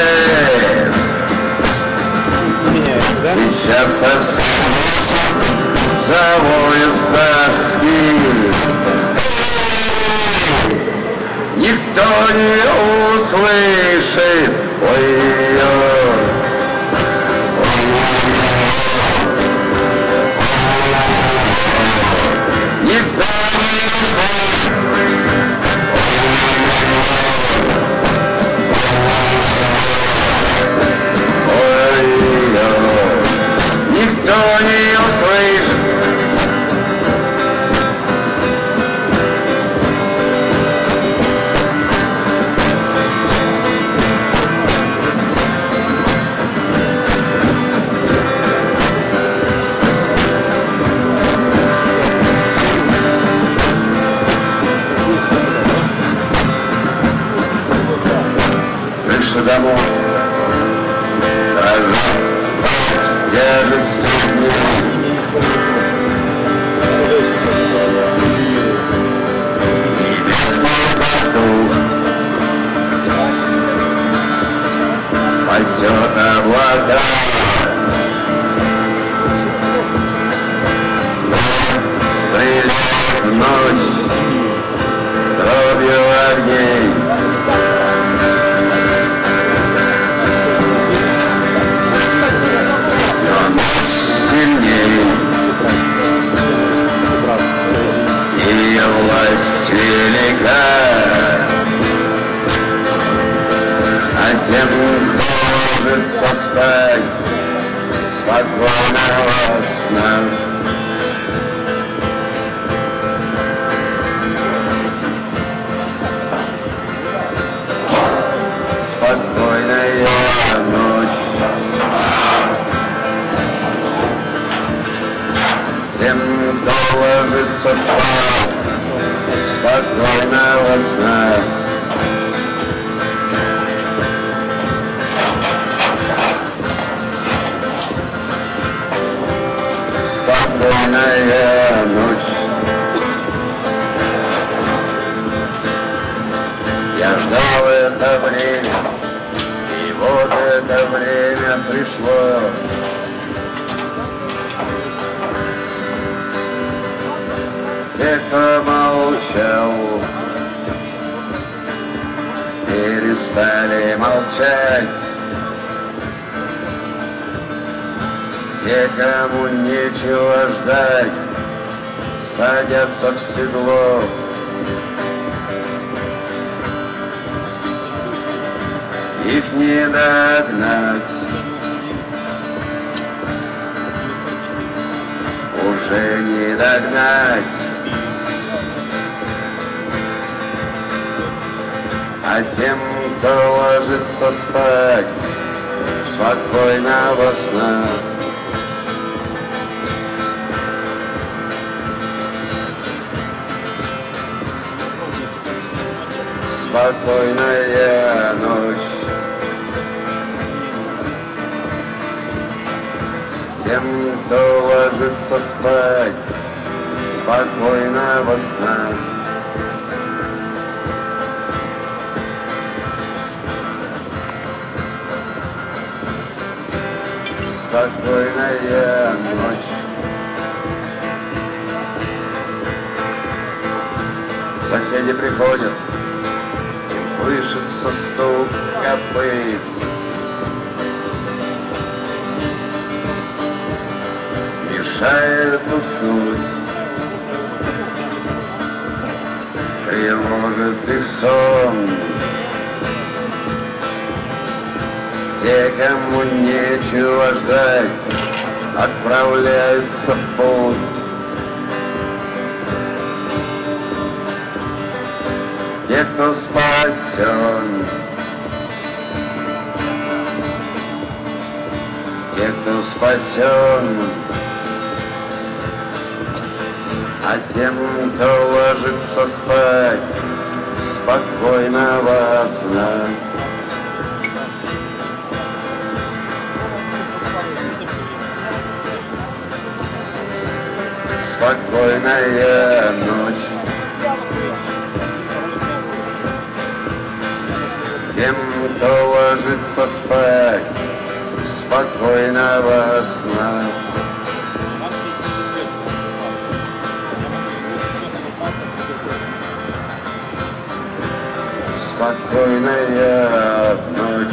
Сейчас совсем завою с тоски. Никто не услышит. Ой-ой-ой. Никто не услышит. Никто не услышит. Крыша домов дрожат тяжестью дней. Небесный воздух пасет облака. Стреляет в ночь дробью огней. Сильней, ее власть велика, а тем, кто ложится спать, спокойного сна. Спокойная ночь. Тем, кто ложится спать, спокойного сна. Спокойная ночь. Я ждал это время, и вот это время пришло. Те, кто молчал, перестали молчать. Те, кому нечего ждать, садятся в седло. Их не догнать, уже не догнать. А тем, кто ложится спать, спокойного сна. Спокойная ночь. Тем, кто ложится спать, спокойного сна. Спокойная ночь. Соседи приходят, им слышится стук копыт. Мешает уснуть, тревожит их сон. Те, кому нечего ждать, отправляются в путь. Те, кто спасен, те, кто спасен, а тем, кто ложится спать, спокойного сна. Спокойная ночь. Тем, кто ложится спать, спокойного сна. Спокойная ночь.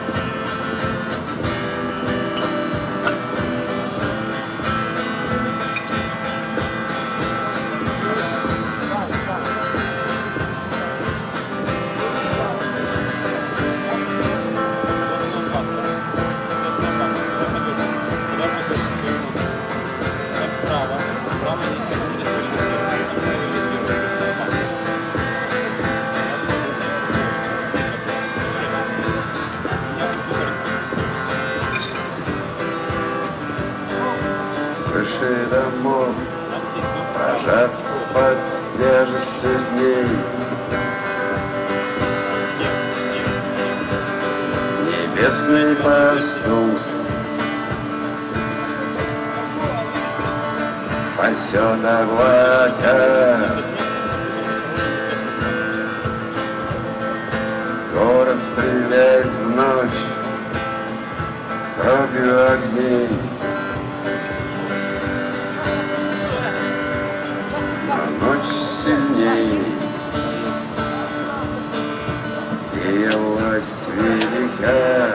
Крыши домов дрожат под тяжестью дней. Небесный пастух пасет облака. Город стреляет в ночь кровью огней. Сильней, и власть велика,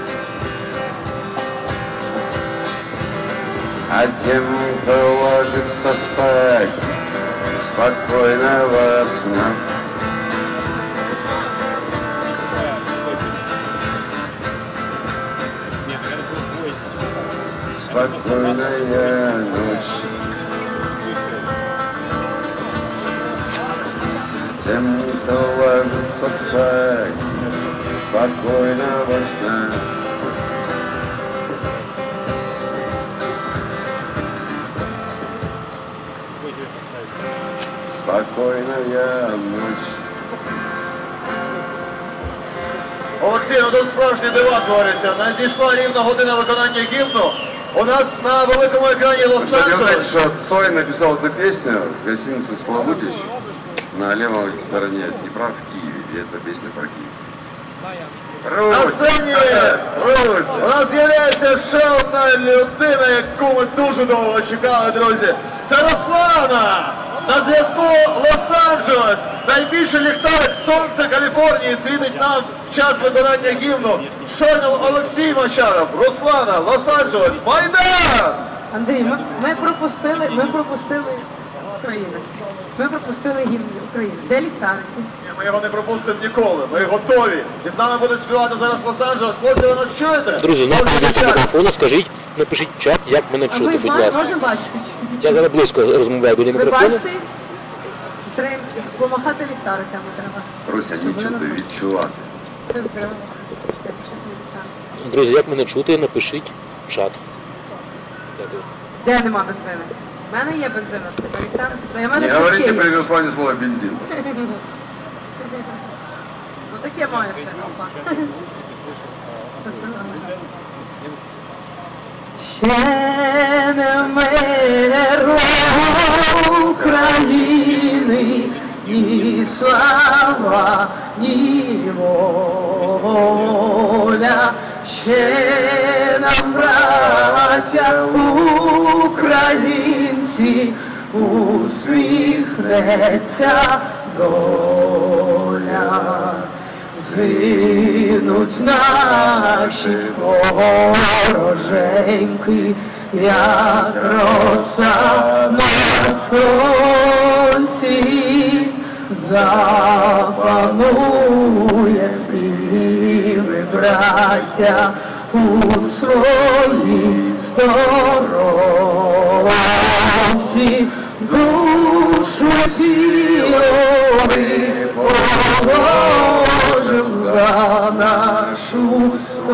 а тем, кто ложится спать, спокойного сна. Спокойная ночь. Тем, кто ложится спать, спокойного сна. Спокойная ночь. Олексій, ну тут справжні дива творяться. Надійшла рівна година виконання гімну. У нас на великому екрані Вы знаете, Лос-Анджелес. что Цой написал эту песню в гостинице «Славутич» на левой стороне Днепра в Киеве. И это песня про Киев. На Русь! сцені Русь! у нас з'являється ще одна людина, яку ми дуже довго чекали, друзі. Це Руслана! На зв'язку Лос-Анджелес. Найбільший ліхтарик сонця Каліфорнії світить нам в час виконання гімну. Щойно Олексій Мочаров, Руслана, Лос-Анджелес, Майдан! Андрій, ми пропустили Україну. Ми пропустили гімн України. Де ліхтарики? Ми його не пропустимо ніколи. Ми готові. І з нами буде співати зараз Лос-Анджелес. Хлопці, ви нас чуєте? Друзі, знову до мікрофону, скажіть, напишіть в чат, як мене А чути, ми будь ласка. можемо бачити? Я зараз близько розмовляю біля Ви мікрофону. бачите? Треба помахати ліхтариками треба. Руся, не чути, відчувати. Треба. Чекайте, щось ми ліхтарики. Друзі, як мене чути, напишіть в чат. Дякую. Де нема бензину? У мене є бензин, все, ліхтарик. Та я в мене Не швидкий говорите є. при Руслане слово бензин. Ну таке має ще. Опа. Ще не вмерла України, ні слава, ні воля. Ще нам, браття українці, усміхнеться доля. Згинуть наші вороженьки, як роса на сонці, запанує і ми, браття, у своїй сторонці. Душу тіло ми положим за нашу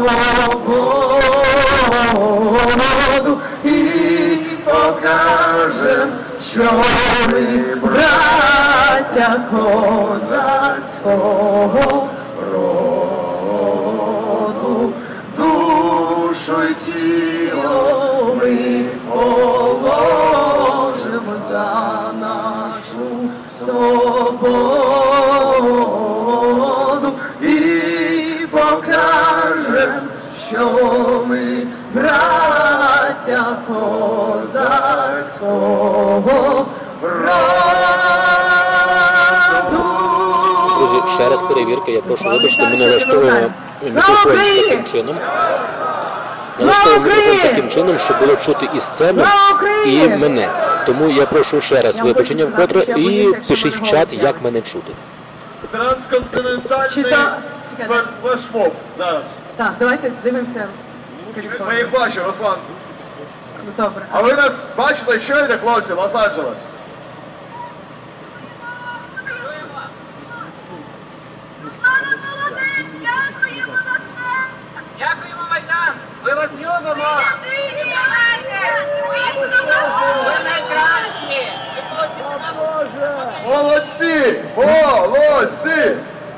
свободу і покажем, що ми браття козацького роду. Душу й тіло ми положим за нашу свободу і покажем, що ми браття козацького роду. Друзі, ще раз перевірка, я прошу вибачте, ми налаштовуємо мікрофон таким чином. Налаштовуємо мікрофон таким чином, щоб було чути і сцену, і мене. Тому я прошу ще раз вибачення вкотре і пишіть в чат, як мене чути. Трансконтинентальний флешмоб зараз. Так, давайте дивимося. Ми їх бачимо, Руслан. Ну, добре. А ви нас бачите, чуєте, хлопці, Лос-Анджелес? Руслане, молодець! Дякуємо за все! Дякуємо, Майдан! Ми вас любимо! Ви найкращі! Ви просите нас! Молодці! Молодці!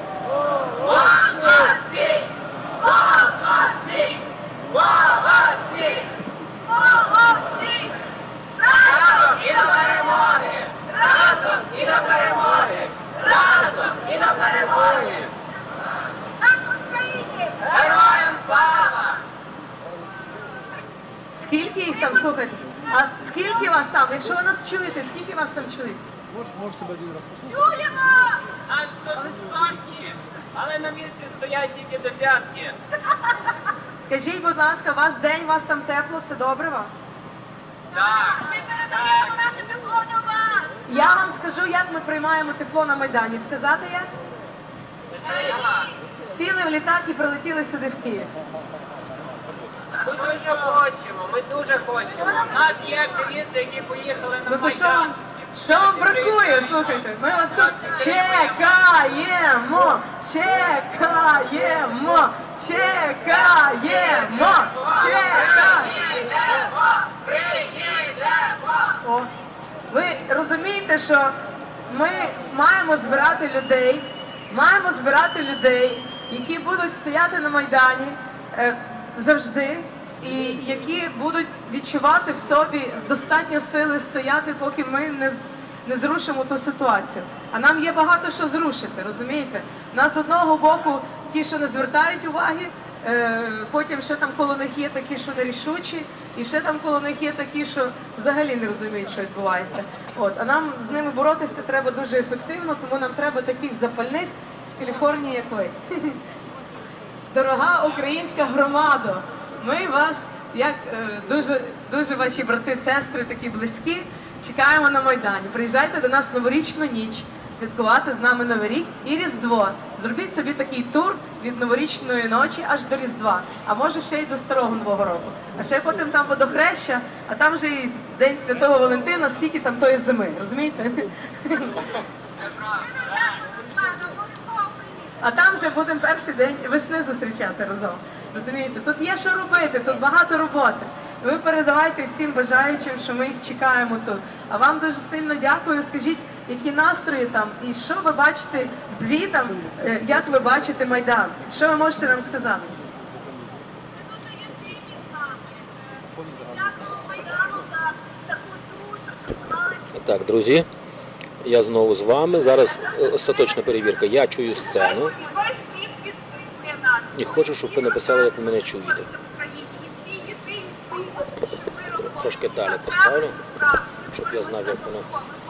Молодці! Молодці! Молодці! Молодці! Разом і до перемоги! Разом і до перемоги! Разом і до перемоги! Героям слава! Скільки їх там, слухайте? А скільки вас там? Якщо ви нас чуєте, скільки вас там чують? Чуємо! Аж сотні, але на місці стоять тільки десятки. Скажіть, будь ласка, у вас день, у вас там тепло, все добре вам? Так. Ми передаємо наше тепло до вас! Я вам скажу, як ми приймаємо тепло на Майдані. Сказати як? Сіли в літак і прилетіли сюди в Київ. Ми дуже хочемо, ми дуже хочемо. У нас є активісти, які поїхали на Ну то що Майдан. вам, що вам бракує, слухайте? Ми вас тут чекаємо, чекаємо, чекаємо, чекаємо. О, ви розумієте, що ми маємо збирати людей, які будуть стояти на Майдані завжди, і які будуть відчувати в собі достатньо сили стояти, поки ми не зрушимо ту ситуацію. А нам є багато що зрушити, розумієте? Нас з одного боку ті, що не звертають уваги, потім ще там коло них є такі, що нерішучі, І ще там коло них є такі, що взагалі не розуміють, що відбувається. От. А нам з ними боротися треба дуже ефективно, тому нам треба таких запальних з Каліфорнії, як ви. Дорога українська громада, ми вас, як дуже ваші брати, сестри, такі близькі, чекаємо на Майдані. Приїжджайте до нас в новорічну ніч, святкувати з нами Новий рік і Різдво. Зробіть собі такий тур від новорічної ночі аж до Різдва, а може ще й до Старого Нового року. А ще потім там Водохреща, а там же і День Святого Валентина, скільки там тої зими, розумієте? А там вже будемо перший день весни зустрічати разом. Розумієте? Тут є що робити, тут багато роботи. Ви передавайте всім бажаючим, що ми їх чекаємо тут. А вам дуже сильно дякую. Скажіть, які настрої там і що ви бачите звітом, як ви бачите Майдан? Що ви можете нам сказати? Ми дуже емоційні з вами. Дякую Майдану за таку душу, що вклали. Так, друзі, я знову з вами. Зараз остаточна перевірка. Я чую сцену Весь світ підтримує нас. і хочу, щоб ви написали, як ви мене чуєте. В Україні. І всі єдині світу, що ми робимо. Трошки далі поставлю, щоб я знав, як воно.